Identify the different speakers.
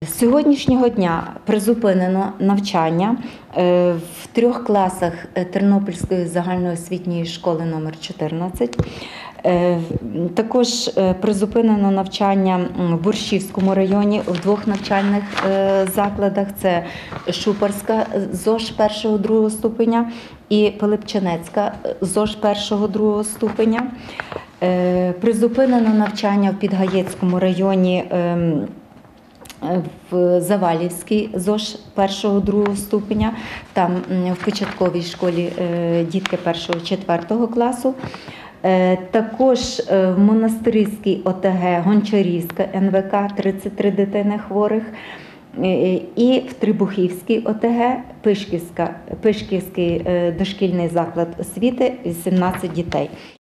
Speaker 1: З сьогоднішнього дня призупинено навчання в 3 класах Тернопільської загальноосвітньої школи номер 14. Також призупинено навчання в Борщівському районі в 2 навчальних закладах. Це Шупарська ЗОЖ 1-2 ступеня і Пилипчинецька ЗОЖ 1-2 ступеня. Призупинено навчання в Підгаєцькому районі в Завалівській ЗОЖ 1-2 ступеня, там в початковій школі дітки 1-4 класу. Також в Монастирській ОТГ Гончарівська НВК 33 дитини хворих. І в Трибухівській ОТГ Пишківський дошкільний заклад освіти 18 дітей.